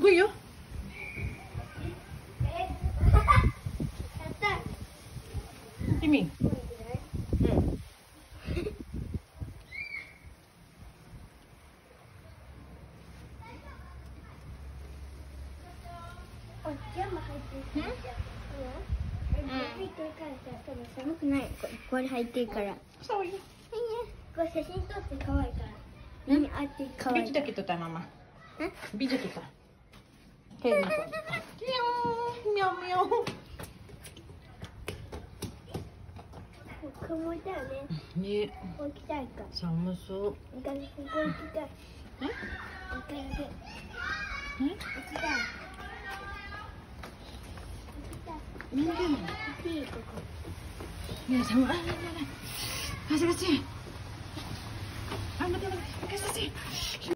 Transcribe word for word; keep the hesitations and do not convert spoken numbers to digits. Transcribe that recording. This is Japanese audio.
ごいよ。意味。うん。 寒くない。ここに入ってるから。 そうよ。 これ写真撮って可愛いから。何あって可愛い。 ビジだけ撮ったママ。 え？ ビジ撮った。手に。ミャオミャオミャオ。 雲だよね。 ね。 行きたいか。 寒そう。 行かない。ここ行きたい。 え？ 行かない。え？行きたい。 なんでなの？ いいここ。 ねえ、寒い。あ、汗がつい。あ、待って待って、汗がつい。